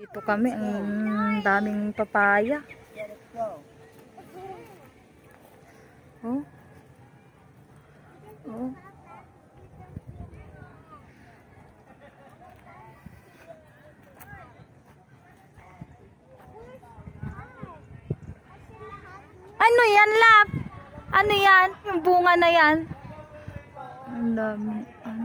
Dito kami, ang daming papaya. Oh. Oh. Ano yan, Lap? Ano yan? Yung bunga na yan? Ang dami. Ano?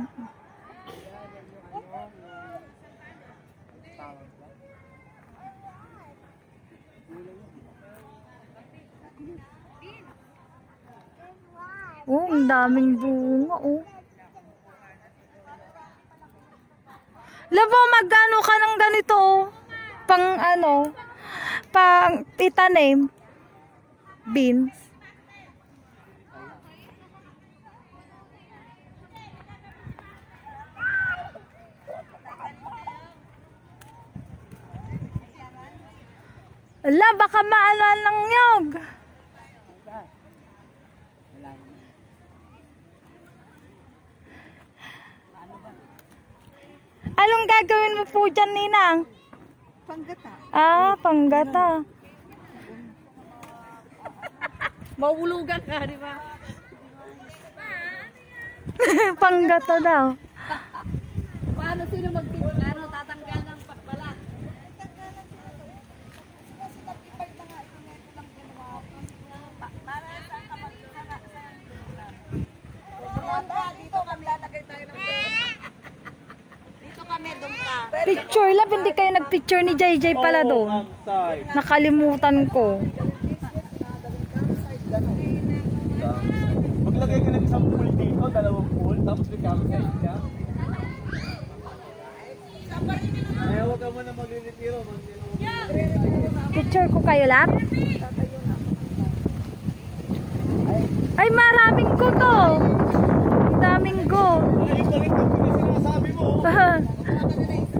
Oh, ang daming bunga, oh. Labo, magkano ka ng ganito, oh? Pang ano? Pang itanim? Beans? Ala, baka maalan ng nyog. Anong gagawin mo po dyan, Ninang? Panggata. Ah, panggata. Mahulugan ka, di ba? Panggata daw. Paano sino tatanggal ng pakbala? Dito kami lalagay tayo ng dito kami, doon ka. Picture lab, hindi kayo nagpicture ni JJ pala doon. Nakalimutan ko. Maglagay ka ng isang pool dito, dalawang pool, tapos may campsite ka. Kaya huwag ka muna maglilitiro. Picture ko kayo, Lab. Ay, maraming ko to. Daming go. Ayun pa rin kung sinasabi mo.